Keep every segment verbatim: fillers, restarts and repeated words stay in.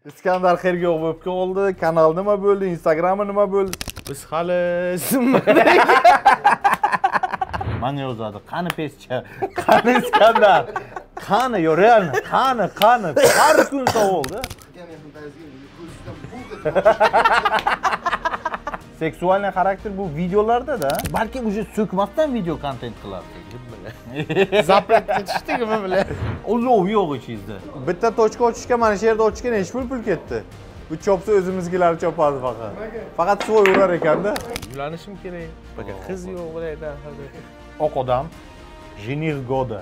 Iskandar xerga bo'lib qoldi. Kanal nima bo'ldi? Instagram'i nima bo'ldi? Biz hali Mana yozadi. Qani pescha? Qani Iskandar? Qani, yo realno, qani, qani? Har kun savolda. Seksualniy xarakter bu videolarda-da. Balki уже so'kmasdan video kontent qilarsiz. zapret ketishdimi bilan. Ulov yo'q ichingizda. Bitta tochka ochishga mana shu yerda ochishga necha pul pul ketdi? Bu chopsa o'zimizgilar chopadi faqat. Faqat suvoy urar ekanda. Uylanishim kerak. Baka qiz yo'q bilayda hozir. Oq odam. Жених года.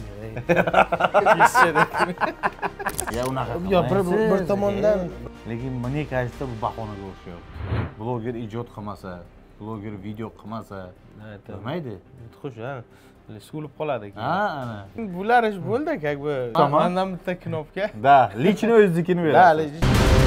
Ya unaqa. Yo bir bir tomondan Lekin мне кажется bu bahonaga o'xshayapti. Bloger ijod qilmasa, bloger video qilmasa, nima Xush, ha. So'lib qoladi keyin. Ha, ana. Bular ish bo'ldi, как бы. Mendan bitta knopka. Da, lichni o'znikini beradi. Da,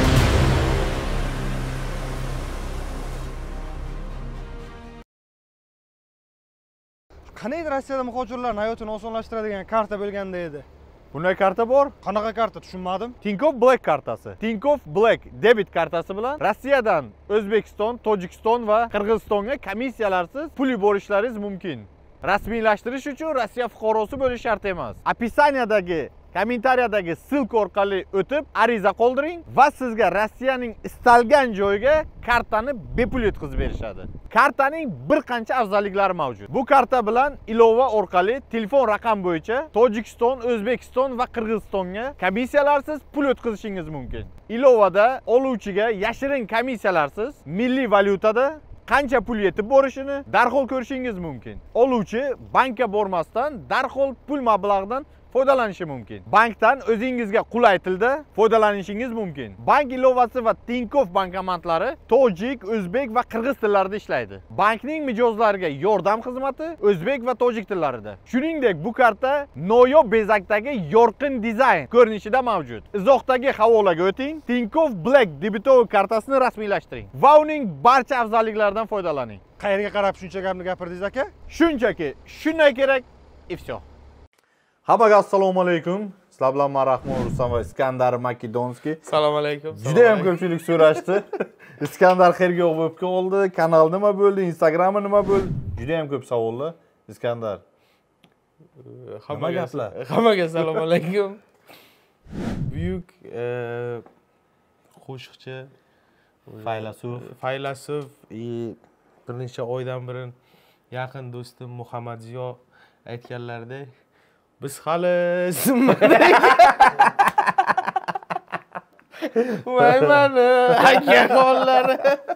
Qanday Rossiyada muhojirlarning hayotini osonlashtiradigan karta bo'lganda edi. Bunday karta bor? Qanaqa karta tushunmadim. Tinkoff Black kartasi. Tinkoff Black debit kartasi bilan Rossiyadan O'zbekiston, Tojikiston va Qirg'izistonga komissiyalarsiz pul yuborishlaringiz mumkin. Rasmiylashtirish uchun Rossiya fuqarosi bo'lish shart emas. Opisiyaniyadagi kommentariyadagi ссылка orqali o'tib ariza qoldiring va sizga Rossiyaning istalgan joyiga kartani bepul yetkazib berishadi. Kartaning bir qancha afzalliklari mavjud. Bu karta bilan ilova orqali telefon raqam bo'yicha Tojikiston, O'zbekiston va Qirg'izistonga komissiyalarsiz pul o'tkazishingiz mumkin. Ilovada oluvchiga yashirin komissiyalarsiz milliy valyutada qancha pul yetib borishini darhol ko'rishingiz mumkin. Oluvchi bankka bormasdan darhol pul mablag'idan foydalanishi mumkin. Bankdan o'zingizga qulay tilda foydalanishingiz mumkin. Bank ilovasi va Tinkoff bankomatlari tojik, o'zbek va qirg'iz tillarida ishlaydi. Bankning mijozlariga yordam xizmati o'zbek va tojik tillarida. Shuningdek, bu karta noyob bezakdagi yorqin dizayn ko'rinishida mavjud. Izohdagi havolaga o'ting, Tinkoff Black debitoviy kartasini rasmiylashtiring va uning barcha afzalliklaridan foydalaning. Qayerga qarab shuncha gapni gapirdingiz aka? Shunchaki, shunday kerak, и всё. Hammaga assalomu alaykum. Sizlar bilan men Rahmon Rustam va Iskandar Makedonskiy. Assalomu alaykum. Juda ham ko'pchilik so'rashdi. Iskandar xerga bo'lib qoldi, kanal nima bo'ldi, Instagram'i nima bo'ldi? Juda ham ko'p savollar. Iskandar. Hamma gaplar. Hammaga assalomu alaykum. Buyuk qo'shiqchi, faylasuf, faylasuf, bir necha oydan beri yaqin do'stim Muhammadziyo aytganlaridek, biz hali Voyman, aka qo'llari.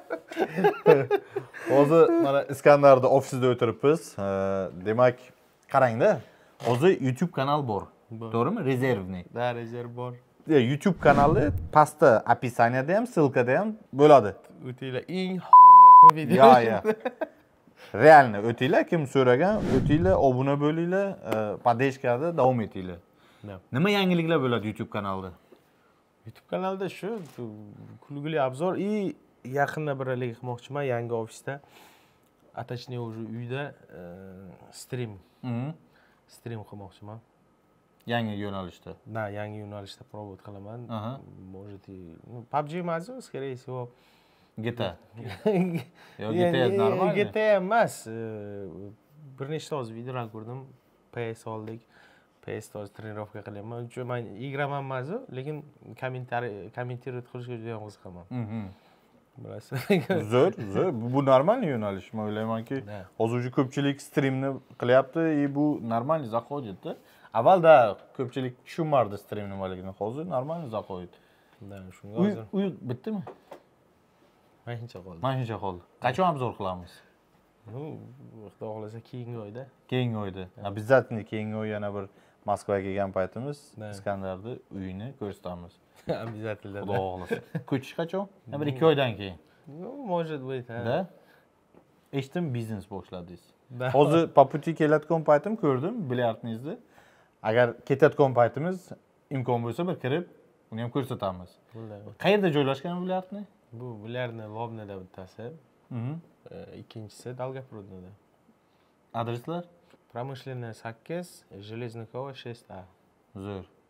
Hozir mana Iskandarda ofisida o'tiribmiz. Demak, qarang-da. Hozir YouTube kanal bor. To'g'rimi? Rezervniy. Da, rezerv bor. YouTube kanali pastda opisaniyada ham, ссылкада ham bo'ladi. O'tinglar eng xorram video. Ya, ya. Realni o'tinglar, kim so'ragan, o'tinglar, obuna bo'linglar, podeshkada davom etinglar. Nima yangiliklar bo'ladi YouTube kanalida? YouTube kanalida shu kulgili obzor и yaqinda biralik qilmoqchiman yangi ofisda. Atachniy уже uyda stream. Stream qilmoqchiman. Yangi yo'nalishda. Da, yangi yo'nalishda probot qilaman. Может и P U B G emas, скорее всего G T A. Yo, G T A normal. G T A emas. Bir nechta o'z videolar ko'rdim. P S oldik. P S to'z trenirovka qilyapman. Chunki men igraman emas-ku, lekin kommentariy kommentirovat qilishga juda ham qiziqaman. Bilasiz. Zo'r, zo'r. Bu normal yo'nalish. Men o'ylaymanki, hozir ko'pchilik streamni qilyapti, и bu normal zaходит-da. Avvalda ko'pchilik tushunmardi stream nimaligini. Hozir normal zaходит. Da, shunga hozir. Uy bitdimi? Mashincha qoldi. Mashincha qoldi. Qachon obzor qilamiz? Ну, xudo xohlasa keyingi oyda. Keyingi oyda. Обязательно keyingi oy yana bir Moskvaga kelgan paytimiz Iskandarni uyini ko'rsatamiz. Обязательно. Xudo xohlasa. Ko'chish qachon? Bir ikki oydan keyin. Ну, может быть, ha. Da. Eshitdim, biznes boshladingiz. Hozir по пути kelayotgan paytim ko'rdim bilyardingizni. Agar ketayotgan paytimiz imkon bo'lsa bir kirib, uni ham ko'rsatamiz. Qayerda joylashgan bilyardni? Bu bilyardni Lobnada bittasi. Ikkinchisi Dolgoprodda. Adreslar? Промышленная sakkiz, Железникова шесть A. Zo'r.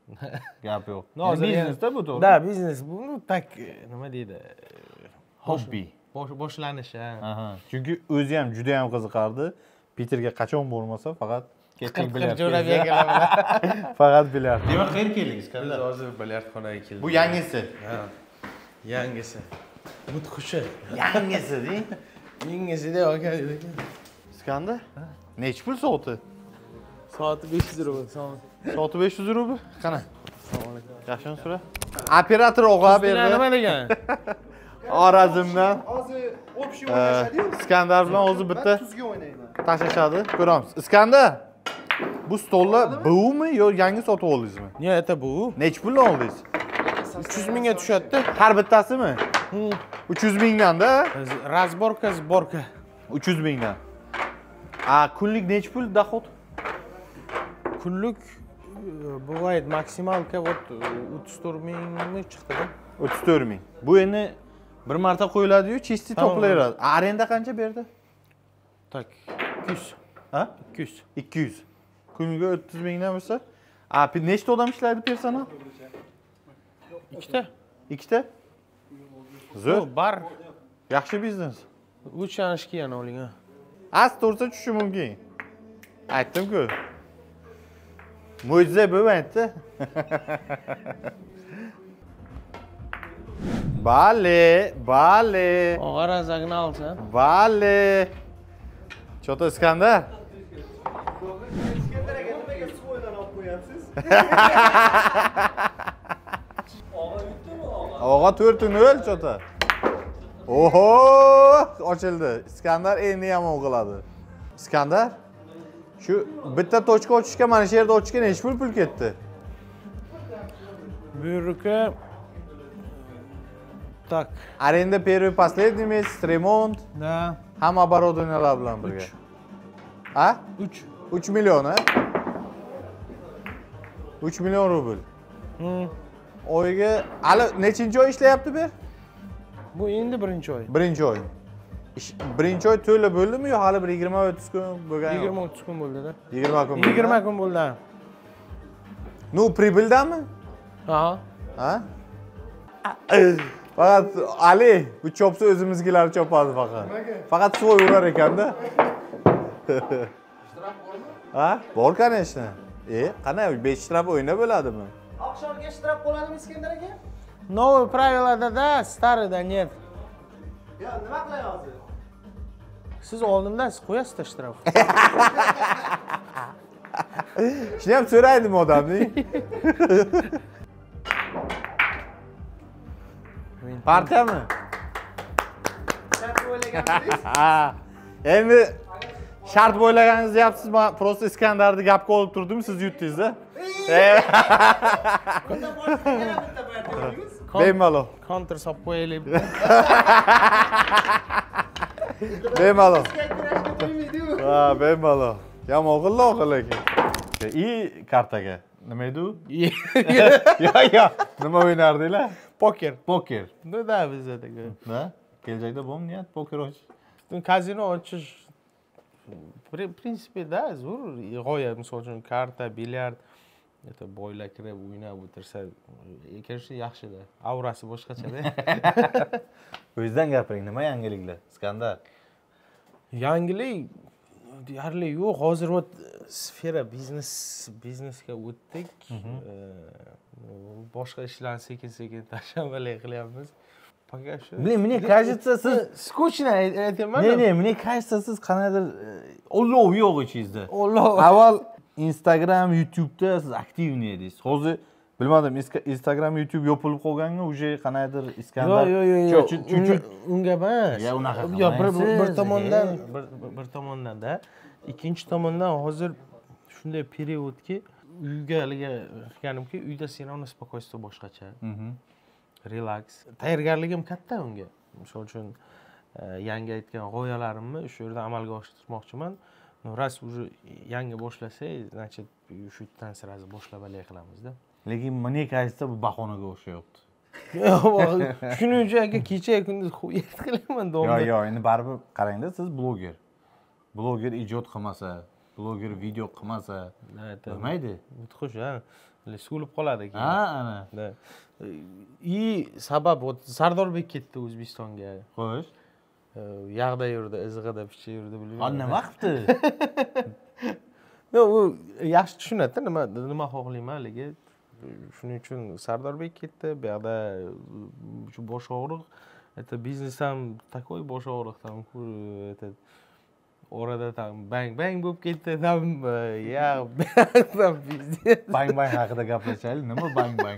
Gap yo'q. No, hozir biznesda bu to'g'ri. Da, biznes bu tak nima deydi? Hobby. Bosh- boshlanish, ha. Aha. Chunki o'zi ham juda ham qiziqardi. Peterga qachon bo'lmasa faqat ketdik bilyard. Jo'rabiya kelaman. Faqat bilyard. Demak, qayerga keldingiz? Biz hozir bilyardxonaga keldik. Bu yangisi. Ha. Yangisi. Mudhishi. Yangisi deng. Yangisida aka. Iskandar? Nechi pul soati? Soati besh yuz rubl. Soat. Soati besh yuz rubl. Qana? Assalomu alaykum. Yaxshimi so'ra? Operator o'g'a berdi. Nima degan? Xorazmdan Hozir общий o'ynashadi-yu. Iskandar bilan o'zi bitta tuzga o'ynayman. tashlashadi. Ko'ramiz. Iskandar, bu stollar buvmi yo yangi sotib oldingizmi? Ne, это bu. Nechi puldan oldingiz? uch yuz mingga tushadi. Har bittasimi? uch yuz mingdan-da. Razborka, sborka. uch yuz mingdan. A kunlik nechi pul dohod? Kunlik bывает maksimalka вот o'ttiz to'rt mingmi chiqdi-da. o'ttiz to'rt ming. Bu endi bir marta qo'yiladi-yu, chisti to'playveradi. Arenda qancha berdi? Tak, ikki yuz. Ha? ikki yuz. ikki yuz. Kuniga o'ttiz mingdan bo'lsa, a nechta odam ishlaydi personal? Ikkita. Ikkita? Zo'r. Bar. Yaxshi biznes. uch yanishki yana oling ha. Ast tursa tushishi mumkin. Aytdim-ku. Mo'jiza bo'lmaydi. Bale, bale, Og'ir razagni olsa. bale. Chota Iskandar. Iskandar aka nimaga suv o'ydan olib qo'yapsiz? Og'a to'rt nol chota. Oho, ochildi. Iskandar endi yomon qiladi. Iskandar, shu bitta tochka ochishga mana shu yerda ochishga necha pul pul ketdi? Buyruqqa tak. Arenda первый последний месяц, ремонт, Da. hamma оборудованиялар bilan birga. Ha? uch. uch million, ha? uch million rubl. Hmm. Oyiga hali nechinchi oy ishlayapti bu yer? Bu endi birinchi oy. Birinchi oy. Ish- Birinchi oy to'la bo'ldimi yo hali bir yigirma o'ttiz kun bo'lgan? yigirma o'ttiz kun bo'ldi-da. yigirma kun. yigirma kun bo'ldi. Nu pribildami? Ha. Ha? Faqat Ali, bu chopsa o'zimizgilar chopadi faqat. Faqat svoy urar ekanda. Ha? Bor конечно. E, qana besh shtraf o'yna bo'ladimi? Oqshomga shtrap bo'ladimi Iskandar aka? Новые правила-da, старый-da нет. Yo, nima qilay hozir? Siz oldindan siz qo'yasiz shtraf. Shuni ham so'raydim odamning. Partiyami? Shart o'ylagansiz? Ha. Endi shart bo'ylaganingizni deyapsiz, men просто Iskandarni gapga olib turdim, siz yutdingiz-da. Bundan boshqa yana bitta partiyamiz. Bemalol. Counter solib qo'yaylik. Bemalol. Kurashga qo'ymaydi-yu. Ha, bemalol. Yomon qildi lekin. I kartaga. Nima edi u? Yo, yo. Nima o'ynardinglar? Poker. Poker. Ну да, bizda. Ha? Kelajakda bormi niyat poker o'ynash? Kazino ochish в принципе, да, zo'r g'oya. Misol uchun karta, bilyard, это boylar kirib o'ynab o'tirsa, конечно, yaxshi-da. Aurasi boshqacha-da. O'zingizdan gapiring, nima yangiliklar? Iskandar. Yangilik deyarli yo'q. Hozir ot sfera biznes biznesga o'tdik. Boshqa ishlarni sekin-sekin tashabbus qilyapmiz. Пока что. Блин, мне кажется, siz Скучно aytaman. Ne, ne, мне кажется, siz qanaqadir olov yo'q ichingizda. Olov. Avval Instagram, YouTube'da siz aktivniy edingiz. Hozir bilmadim, Instagram, YouTube yopilib qolganga уже qanaqadir Iskandar. Yo'q, yo'q, yo'q. Chunki unga emas. Ya, unaqa Yo, bir qilmaysiz. bir tomondan, bir bir tomondan-da, ikkinchi tomondan hozir shunday periodki, uyga qilganimki, uyda senamni спокойствие boshqacha. Relax. Tayyorgarligim katta unga. Misol uchun yangi aytgan g'oyalarimni o'sha yerda amalga oshirmoqchiman. Ras уже yangi boshlasak, значит, shu yerdan sirasi boshlab olay qilamiz-da. Lekin мне кажется, bu bahonaga o'xshayapti. Shuning uchun aka kecha kunduz xuyat qilaman domda. Yo'q, yo'q, endi baribir qarangda, siz bloger. Bloger ijod qilmasa, bloger video qilmasa, bo'lmaydi. Mudhish, ha. so'lib qoladi keyin. Ha, ana. Da. И sabab Sardorbek ketdi O'zbekistonga. Xo'sh. Yog'da yurdi, izg'ida picha yurdi bilmayman. Ha, nima qildi? Yo, u yaxshi tushunadi, nima nima xohlayman haligi. Shuning uchun Sardorbek ketdi, bu yoqda shu bosh og'riq, это biznes ham takoy bosh og'riq tam, это orada tam bang bang bo'lib ketdi, tam ya, tam biznes. Bang bang haqida gaplashaylik. Nima bang bang?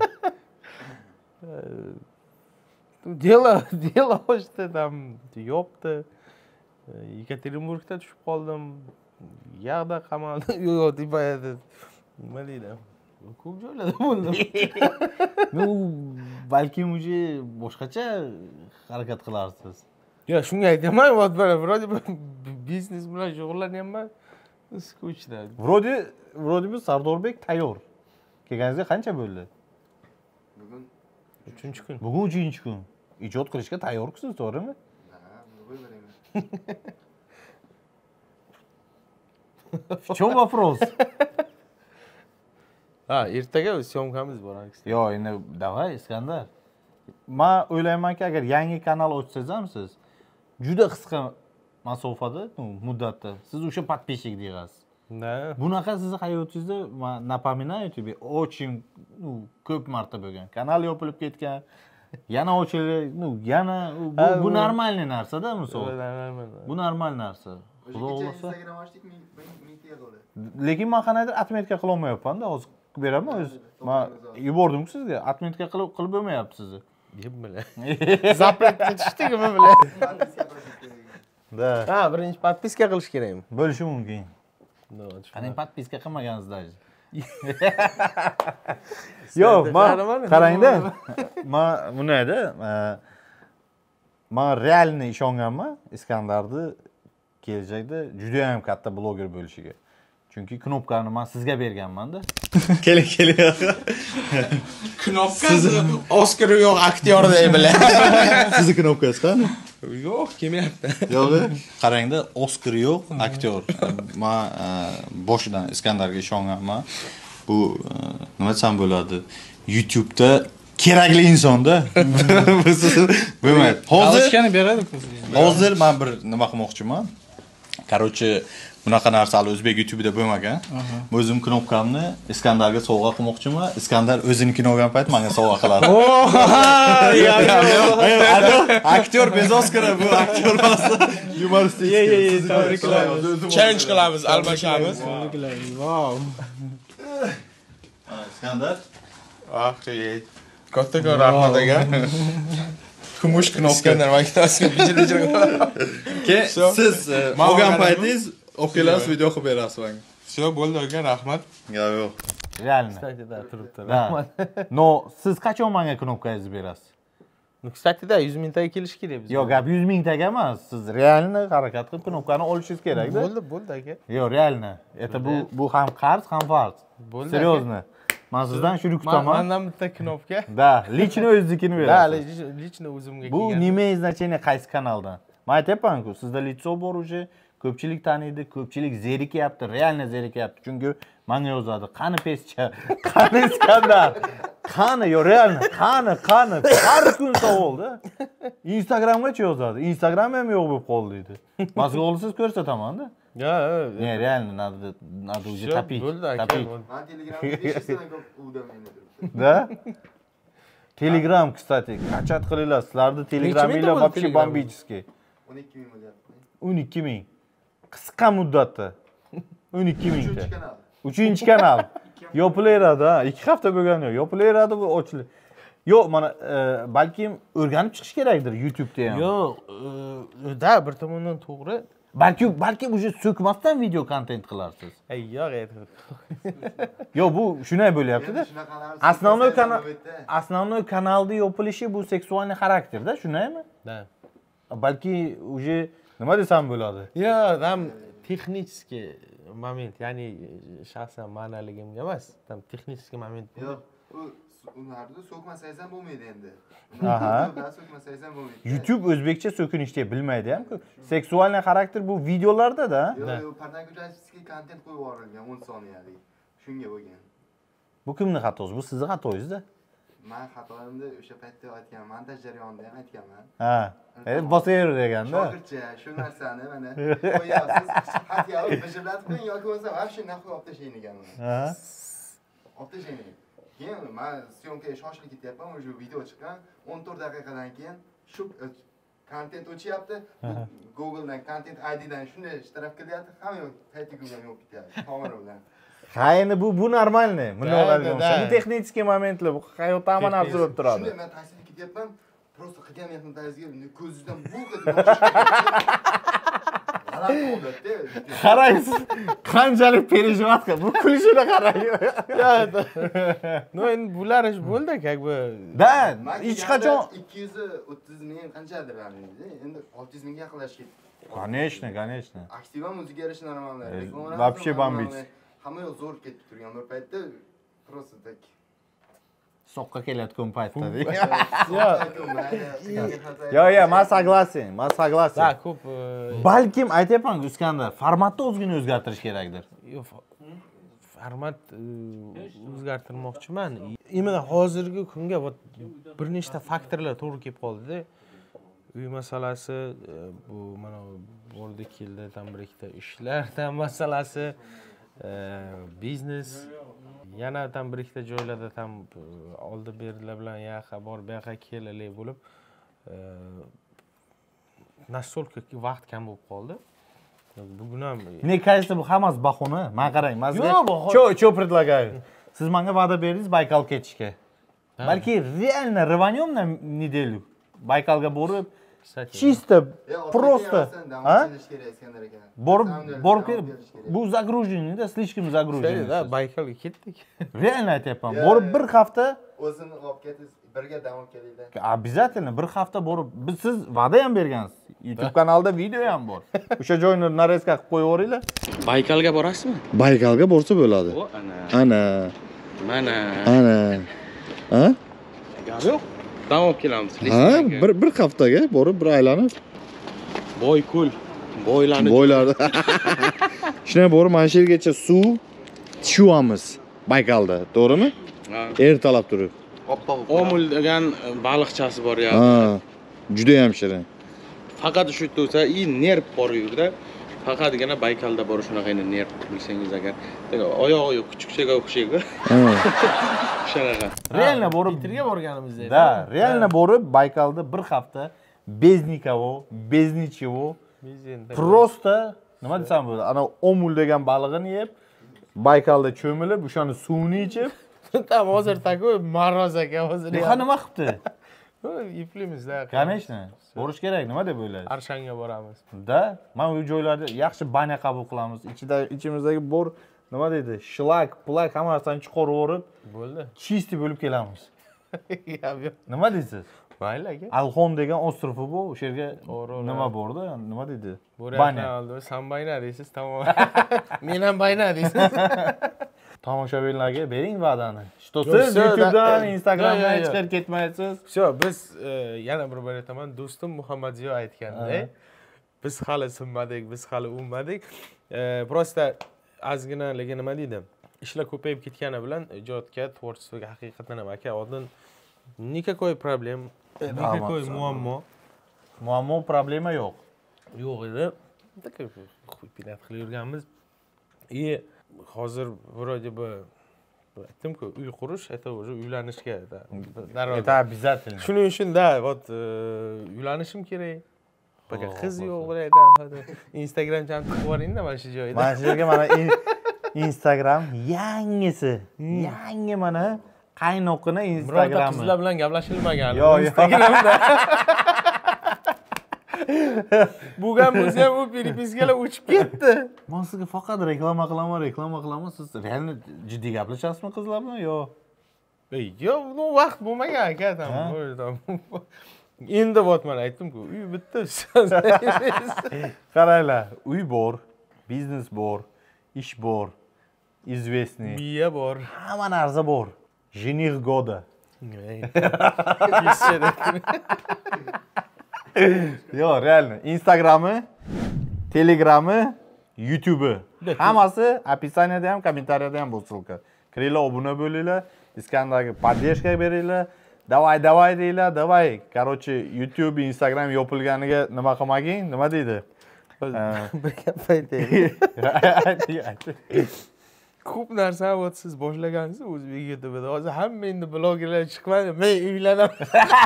Delo, delo ochdi, tam yopdi. Yekaterinburgda tushib qoldim. Yog'da qamaldim. Yo'q, deb nima deydi? Ko'p joylarda bo'ldim. Ну, balkim уже boshqacha harakat qilarsiz. Yo, shunga aytaman, вот mana вроде бы biznes bilan shug'ullanyapman. Skuchda. Вроде, вроде бы Sardorbek tayyor. Kelganingizga qancha bo'ldi? Bugun uchinchi kun. Bugun uchinchi kun. Ijod qilishga tayyorsiz, to'g'rimi? ha, bugun beramiz. В чем вопрос? Ha, ertaga syomkamiz bor aksi. Yo, endi davay Iskandar. Men o'ylaymanki, agar yangi kanal ochsangiz ham siz juda qisqa masofada, muddatda siz o'sha подписчик deyasiz. Da. Bunaqa sizni hayotingizda, men напоминаю тебе, очень, ну, ko'p marta bo'lgan. Kanal yopilib ketgan. Yana ochildi, ну, yana bu, bu normalniy narsa-da, misol. Bu normal narsa. Xudo O'sha xolasa. Instagram ochdik, mingta yig'ildi. Lekin men qanaqadir atmetka qila olmayapman-da, hozir beraman o'z. Men yubordim sizga, atmetka qilib qilib bo'lmayapti sizni. Deb bilan. Zapretga tushdingmi bilan? Da. Ha, birinchi подписка qilish kerakmi? Bo'lishi mumkin. No, Qani подписка qilmagansiz-da. Yo'q, men qarangda. Men bunayda, men realni ishonganman Iskandarni kelajakda juda ham katta bloger bo'lishiga. Chunki knopkani men sizga berganman-da. Keling, keling. Knopkasi Oskar yo'q aktyor deb bilan. Sizni knopkasi qani? Yo'q, kelmayapti. Yo'q. Qarangda, Oskar yo'q, aktyor. Men boshidan Iskandarga ishonganman. Bu nima desam bo'ladi? YouTube'da kerakli insonda. Bo'lmaydi. Hozir Alishkani beradi. hozir men bir nima qilmoqchiman. Короче, bunaqa narsalar o'zbek YouTube'ida bo'lmagan. O'zim knopkamni Iskandarga sovg'a qilmoqchiman. Iskandar o'zinikini olgan payt menga sovg'a qiladi. Aktyor bez Oskara bu, aktyor emas. Yumoristik. Challenge qilamiz, almashamiz. Wow. Iskandar. Ah, katta rahmat aka. Kumush knopka. Iskandar maktabasiga bijil-bijil. Ke, siz olgan paytingiz o'qiylarsiz, video qilib berasiz menga. Все, bo'ldi aka, rahmat. Yo'q, yo'q. Realni. Kстати, da, turibdi. Da. No, siz qachon menga knopkangizni berasiz? Ну, kстати, da, yuz mingtaga kelish kerak biz. Yo'q, gap yuz mingtaga emas. Siz realni harakat qilib knopkani olishingiz kerak-da. Bo'ldi, bo'ldi aka. Yo'q, realni. Это bu bu ham qarz, ham farz. Bo'ldi. Серьезно. Men sizdan shuni kutaman. Mendan bitta knopka. Da, лично o'zingiznikini Da, berasiz. лично o'zimga Bu kelgan. nima значение qaysi kanaldan? Men aytayapman-ku, sizda litso bor уже, ko'pchilik taniydi, ko'pchilik zerikyapti, realni zerikyapti. Chunki menga yozadi, qani pescha, qani Iskandar, qani, yo realni, qani, qani, har kun savolda. Instagramgacha yozadi. Instagram ham yo'q bo'lib qoldi deydi. Men sizga olsangiz ko'rsataman-da. Ya, Ne, realni, надо надо уже топить. Bo'ldi aka. Топить. Men Telegramda besh yuztadan ko'p udamlayman turibdi. Да? Telegram, kстати, qachat qilinglar. Sizlarni Telegraminglar bo'ldi вообще Telegram? бомбический. o'n ikki ming bo'lyapti. o'n ikki ming. Qisqa muddatda. o'n ikki mingta. Uchinchi kanal. uchinchi kanal. Yopilaveradi, ha. ikki hafta bo'lgani yo'q. Yopilaveradi bu ochiladi. Yo'q, mana balkim o'rganib chiqish kerakdir YouTube'da ham. Yo'q, da, bir tomondan to'g'ri. Balki balki уже so'kmasdan video kontent qilarsiz. Ay, yo'q, aytib. Yo'q, bu shunday bo'lyapti-da. Shunaqalar- Основной kanal Navbatda. основной kanalni yopilishi bu seksualniy xarakterda, shundaymi? Da. Balki уже nima desam bo'ladi? Yo'q, tam texnический moment, ya'ni shaxsan ma'naligimga emas, tam texnический moment. Yo'q, u ularni so'kmasangiz ham bo'lmaydi endi. Aha. Ularni so'kmasangiz ham bo'lmaydi. YouTube o'zbekcha so'kinishga bilmaydi ham-ku. Seksualniy xarakter bu videolarda-da. Yo'q, yo'q, pornografiskiy kontent qo'yib yuborilgan o'n soniyalik. Shunga bo'lgan. Bu kimning xatosi? Bu sizni xatoyingizda. Men xatoimni o'sha paytda aytganman, montaj jarayonida ham aytganman. Ha. E, bosaver deganda. Shogirdcha shu narsani mana qo'yasiz, xat yozib bijirlatib qo'ying yoki bo'lmasa вообще naxoy olib tashlang deganman. Ha. Olib tashlang. Keyin men syomkaga shoshilib ketyapman, o'sha video chiqqan o'n to'rt daqiqadan keyin shu kontent o'chyapti. Google'dan content I D'dan shunday shtaraf qilyapti, hamma yo'q, saytiga yo'q ketyapti. Tomoni bilan. Ha, endi bu bu normalniy. Bunday bo'ladigan. Bu texnik momентlar, bu hayotda hamma narsa bo'lib turadi. Shunday men taksida ketyapman, просто qilgan mehnatingizga ko'zingizdan buqib qaraysiz, qanchalik переживать qilib, bu kulishini qarang. No, endi bular ish bo'ldi, как бы. Da, hech qachon ikki yuz o'ttiz ming qanchadir endi olti yuz mingga yaqinlashib ketdi. Конечно, конечно. Aktiva o'zgarishi normalniy. Вообще бомбить. Hamma yo'q zo'r ketib turgan bir paytda просто так Soqqa kelayotgan paytda. Yo, Yo, yo, men согласен, men согласен. Da, ko'p Balkim aytyapman, Iskandar, formatni o'zgina o'zgartirish kerakdir. yo'q, format o'zgartirmoqchiman. Imенно hozirgi kunga bir nechta faktorlar to'g'ri kelib qoldi-da. Uy masalasi, bu mana bo'ldi keldi, tam bir ikkita ishlardan masalasi, biznes, yana tam bir ikkita joylarda tam oldi berdilar bilan yaqa bor, bu yoqqa kelalik bo'lib, настолько vaqt kam bo'lib qoldi. Bugun ham Мне кажется, bu hammasi bahona. Men qarang, mazga. Yo'q, Cho, cho предлагаю. Siz menga va'da berdingiz Baykal ketishga. Balki реально рванем на неделю. Baykalga borib, чисто просто, а? Borib, borib bu загруженный-da, слишком загруженный. Da, Baykalga ketdik. Реально aytyapman. Borib bir hafta o'zini olib ketib birga dam olib kelinglar. Обязательно bir hafta borib, biz siz va'da ham bergansiz. YouTube kanalida video ham bor. O'sha joyni narezka qilib qo'yaveringlar. Baykalga borasizmi? Baykalga borsa bo'ladi. O ana. Ana, Mana. ana. Ha? Gap yo'q. Dam olib kelamiz. Ha, bir bir haftaga borib bir aylanib Boy ko'l. Boylarni bo'ylarda. Shuna borib mana shu yergacha suv tushamiz Baykalda, to'g'rimi? Ha. Ertalab turib. Omul degan baliqchasi bor ya. Ha, juda ham shirin. Faqat shu tursa, i nerv bor yurda. Faqatgina Baykalda bor shunaqa nerv bilsangiz agar. Oyog'i yo'q, kuchukchaga o'xshaydi. Ha. Shunaqa. Реально borib Twitterga borganimizda. Da, реально borib Baykalda bir hafta без никого, без ничего. Просто nima desam bo'ladi? Ana omul degan balig'ini yeb, Baykalda cho'milib, o'shani suvini ichib, Tam hozir taku Maroz aka hozir. bu nima qilibdi? Iplimizda. Конечно. Borish kerak, nima deb o'ylaysiz? Arshanga boramiz. Da, mana bu joylarda yaxshi banya qabul qilamiz. Ichida ichimizdagi bor, nima deydi? Shlak, plak hammasini chiqarib o'rib, Bo'ldi. chisti bo'lib kelamiz. Yo'q, yo'q. Nima deysiz? Mayli aka. Alxon degan ostrofi bu, o'sha yerga To'g'ri, nima bordi? Nima deydi? Banya oldi. Sen bayna deysiz, tamom. Men ham bayna deysiz. Tomoshabinlarga bering va'dani. Что Yo'q, siz siz- YouTubedan, da- Instagramdan yo'q, yo'q, chiqib ketmaysiz. Sho, biz e, yana bir bor aytaman, do'stim Muhammadjo aytganda, biz hali sinmadik, biz hali unmadik. E, Просто ozgina lekin nima deydi? Ishlar ko'payib ketgani bilan ijodga, tворчествоga haqiqatan ham aka oldin никакой problem, никакой muammo Muammo, problema yo'q. yo'q edi. Xuy pinat qilib yurganmiz. И hozir вроде бы aytdim-ku, uy qurish, это уже uylanishga darrov. Это обязательно. Shuning uchun da, вот uylanishim kerak. Baka qiz yo'q bo'laydi. Instagramdan qilib yuboring-da mana shu joyda. Mana shu yerga mana Instagram yangisi. Yangi mana qaynoqini Birorta Instagrami. qizlar bilan gaplashilmagan. Yo'q, yo'q. Instagramda. Bo'lgan bo'lsa ham u перепискаlar o'chib ketdi. Men sizga faqat reklama qilaman, reklama qilaman. Siz real jiddiy gaplashasizmi qizlar bilan? Yo'q. Ey, yo'q, bu vaqt bo'lmagan aka tam. Endi vot men aytdim-ku, uy bitta. Qaranglar, uy bor, biznes bor, ish bor, известный. Miya bor. Hamma narsa bor. Жених года. Yo'q, реально. Instagram'i, Telegram'i, YouTube'i. Hammasi описаниеda ham, kommentariyada ham bu ссылка. kiringlar obuna bo'linglar, Iskandarga поддержка beringlar. Davay davay deylar, davay. Короче, YouTube, Instagram yopilganiga nima qilmagin? Nima deydi? Bir gap aytaylik. Ko'p narsa vot siz boshlagansiz o'zbek YouTube'da. Hozir hamma endi blogerlar chiqmadi. Men uylanaman.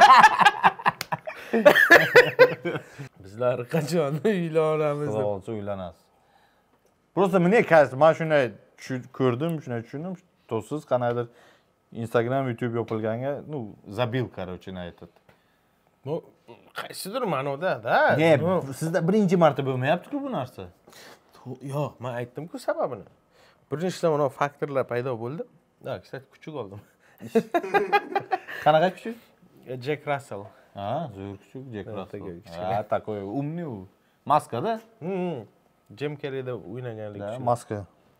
Bizlar qachon uylanamiz? Xudo olsa uylanasiz. Просто мне кажется, men shunday ko'rdim, shunday tushundim. Siz qanaqadir Instagram, YouTube yopilganga, ну, zabil, короче, na aytadi. Bu qaysidir ma'noda, da. Ne, sizda birinchi marta bo'lmayapti-ku bu narsa. Yo'q, men aytdim-ku sababini. Birinchisi mana faktorlar paydo bo'ldi. Ha, kстати, kuchuk oldim. Qanaqa kuchuk? Jack Russell. Ha, zo'r kuchuk Jack Russell. kichkina. Ha, такой умный u. Maskada? Hmm. Jim Carreyda o'ynaganlik Da, uchun. maska.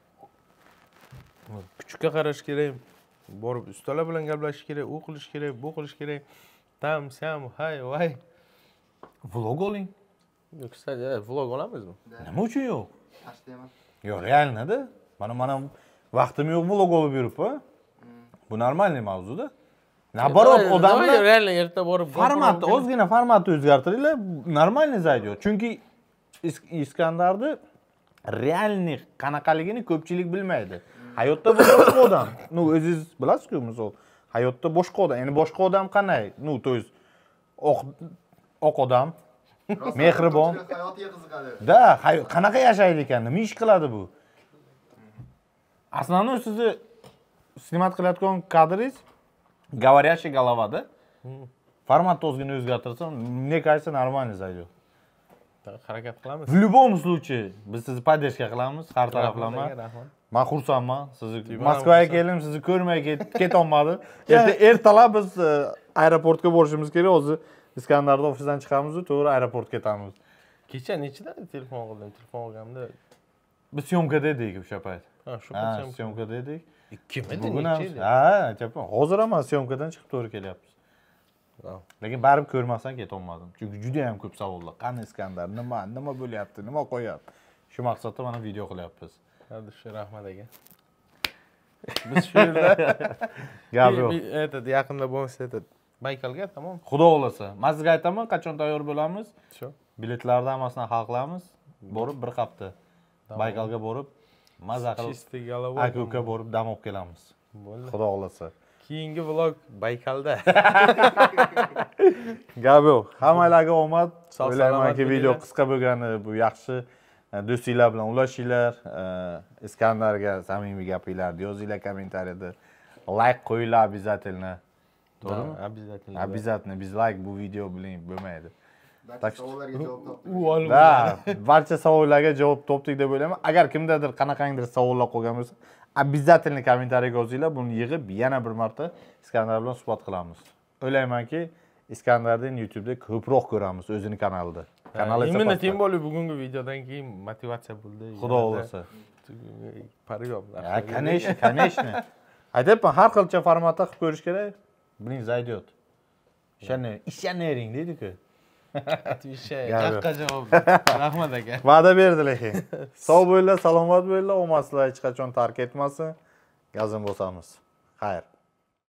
Kuchukka qarash kerak. Borib ustalar bilan gaplashish kerak, u qilish kerak, bu qilish kerak. Tam, sam, hay, vay. Vlog oling. Kстати, vlog olamizmi? Nima uchun yo'q? Hashtagmi? Yo'q, realnida. Mana mana vaqtim yo'q vlog olib yurib-a. Bu нормальный mavzuda. Наоборот, odamlar reально erta borib formatni, ozgina formatni o'zgartiringlar, нормальный zaydiyor. Chunki Iskandarni realniy qanaqaligini ko'pchilik bilmaydi. Hayotda bu boshqa odam. Ну, o'zingiz bilasiz-ku, misol, hayotda boshqa odam. Endi boshqa odam qanday? Ну, то есть oq oq odam, mehribon. Hayotiga qiziqadi. Da, qanaqa yashaydi ekan? Nima ish qiladi bu? Основной sizni snimat qilayotgan kadringiz говорящий головада. Formatni ozgina o'zgartirsam, мне кажется, нормально zaydiyor. Harakat qilamiz. В любом случае, biz sizni поддержка qilamiz, har taraflama. Men xursandman. Sizni Moskvaga keldim, sizni ko'rmay ketolmadim. Erta ertalab biz aeroportga borishimiz kerak. Hozir Iskandarda ofisdan chiqamiz, to'g'ri aeroportga ketamiz. Kecha nechida telefon qildim? Telefon olganimda Biz syomkada edik o'sha payt. ha, shu Ha, payt syomkada edik. ikkimidi Bugun ham, necha edi? ha, aytyapman. Hozir ham syomkadan chiqib to'g'ri kelyapmiz. Lekin baribir ko'rmasdan ketolmadim. Chunki juda ham ko'p savollar. Qani Iskandar, nima, nima bo'lyapti, nima qo'yapti? Shu maqsadda mana video qilyapmiz. Hadi shu rahmat aka. Biz shu yerda Gap yo'q. aytadi, yaqinda bo'lsa aytadi. Baykalga, tamom. Xudo xolasa. Men sizga aytaman, qachon tayyor bo'lamiz? Shu. Biletlarni hammasini hal qilamiz. Borib bir hafta Baykalga borib, maza qilib, Чистый голова. aka-uka borib dam olib kelamiz. Bo'ldi. Xudo xolasa. Keyingi vlog Baykalda. Gap yo'q. Hammalarga omad. Sog' O'ylaymanki, salomat video bo'linglar. qisqa bo'lgani bu yaxshi. Do'stinglar bilan ulashinglar. Iskandarga samimiy gapinglarni yozinglar kommentariyada. Like qo'yinglar обязательно. To'g'rimi? Обязательно. Обязательно biz like bu video bilan bo'lmaydi. Barcha savollarga javob topdik. U olib. Da, barcha savollarga javob topdik deb o'ylayman. Agar kimdadir qanaqangidir savollar qolgan bo'lsa, обязательно kommentariyaga yozinglar. Buni yig'ib yana bir marta Iskandar bilan suhbat qilamiz. O'ylaymanki, Iskandardan YouTube'da ko'proq ko'ramiz o'zining kanalida. Kanal esa Именно pastda. тем более bugungi videodan keyin motivatsiya bo'ldi. Xudo xolasa. Pariyom. Ha, конечно, конечно. Aytayapman, har xilcha formatda qilib ko'rish kerak. Блин, зайдет. Shani, ishonavering deydi-ku. Отвечай. Gap yo'q. Haqqa javob. Rahmat aka. Va'da berdi lekin. Sog' bo'linglar, salomat bo'linglar, omadsizlar hech qachon tark etmasin. Gazim bosamiz. Xayr.